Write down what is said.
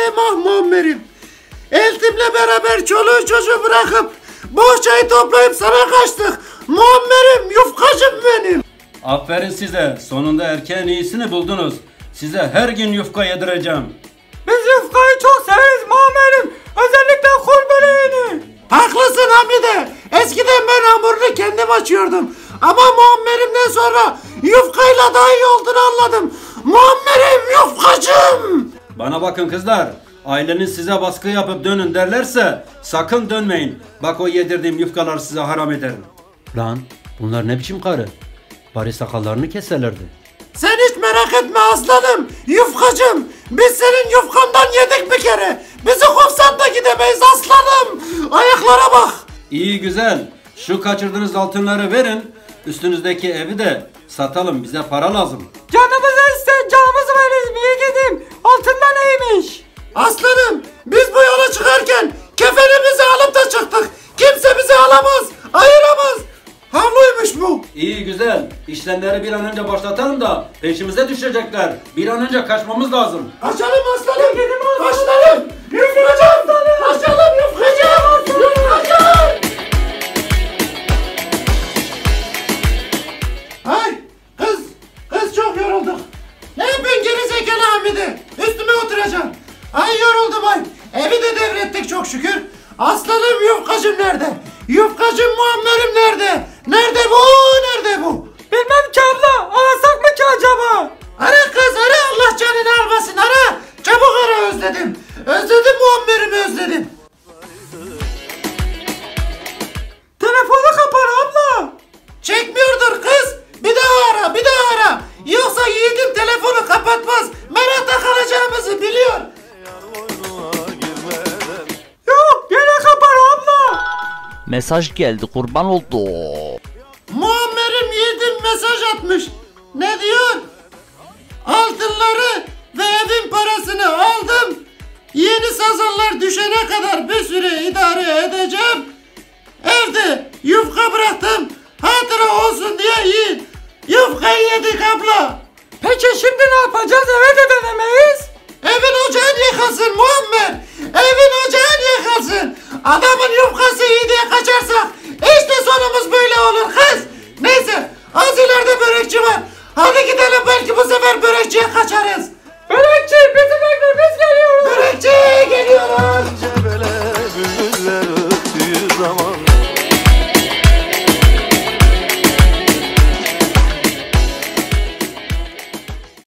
ah Muammer'im. Eltimle beraber çoluğu çocuğu bırakıp bohçayı toplayıp sana kaçtık. Muammer'im, yufkacım benim. Aferin size. Sonunda erkeğin iyisini buldunuz. Size her gün yufka yedireceğim. Biz yufkayı çok severiz Muammer'im. Özellikle kur böreğini. Haklısın Hamide. Eskiden ben hamurunu kendim açıyordum. Ama Muammer'imden sonra yufkayla daha iyi olduğunu anladım. Muammer'im, yufkacım. Bana bakın kızlar. Aileniz size baskı yapıp dönün derlerse sakın dönmeyin. Bak o yedirdiğim yufkaları size haram ederim. Lan bunlar ne biçim karı? Bari sakallarını keserlerdi. Sen hiç merak etme aslanım. Yufkacım. Biz senin yufkandan yedik bir kere. Bizi kovsan da gidemeyiz aslanım. Ayaklara bak. İyi güzel. Şu kaçırdığınız altınları verin. Üstünüzdeki evi de satalım. Bize para lazım. Canımızı iste, canımızı veririz yiğidim. Altından neymiş? Aslanım, biz bu yola çıkarken kefenimizi alıp da çıktık. Kimse bizi alamaz, ayıramaz. Havluymuş bu. İyi güzel. İşlemleri bir an önce başlatalım da peşimize düşecekler. Bir an önce kaçmamız lazım. Kaçalım aslanım. Kaçalım. Yufkacım. Kaçalım yufkacım. Yufkacım. Ay kız çok yorulduk. Ne yapıyorsun gerizekalı Hamide? Üstüme oturacaksın. Ay yoruldum ay. Evi de devrettik çok şükür. Aslanım yufkacım nerede? Yufkacım Muammer'im nerede? Nerede bu? Nerede bu? Bilmem ki abla. Arasak mı ki acaba? Ara kız ara, Allah canını almasın, ara. Çabuk ara, özledim. Özledim Muammer'imi, özledim. Telefonu kapat abla. Çekmiyordur kız. Bir daha ara, bir daha ara. Yoksa yiğidim telefonu kapatmaz. Merakta kalacağımızı biliyor. Yok gene kapat abla. Mesaj geldi kurban oldu. Muammer'im yiğidim mesaj atmış. Ne diyor? Altınları ve evin parasını aldım. Yeni sazanlar düşene kadar bir süre idare edeceğim. Evde yufka bıraktım. Hatıra olsun diye yiyin. Yufkayı yedik abla. Peki şimdi ne yapacağız? Eve de dönemeyiz. Evin ocağın yıkılsın Muammer. Evin ocağın yıkılsın. Adamın yufkası iyi diye kaçarsak işte sonumuz böyle olur kız. Neyse, az ileride börekçi var. Hadi gidelim, belki bu sefer börekçiye kaçarız. Börekçi bizi bekle, biz geliyoruz. Börekçi geliyoruz. Cebele bülbüller öttüğü zaman